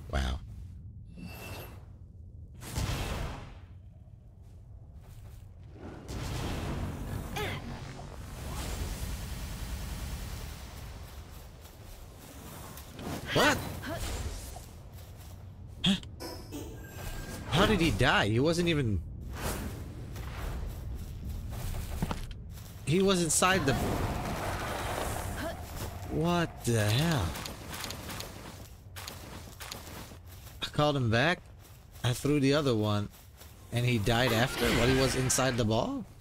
Wow. What? Huh? How did he die? He wasn't even... He was inside the... What the hell? I called him back. I threw the other one. And he died after while he was inside the ball?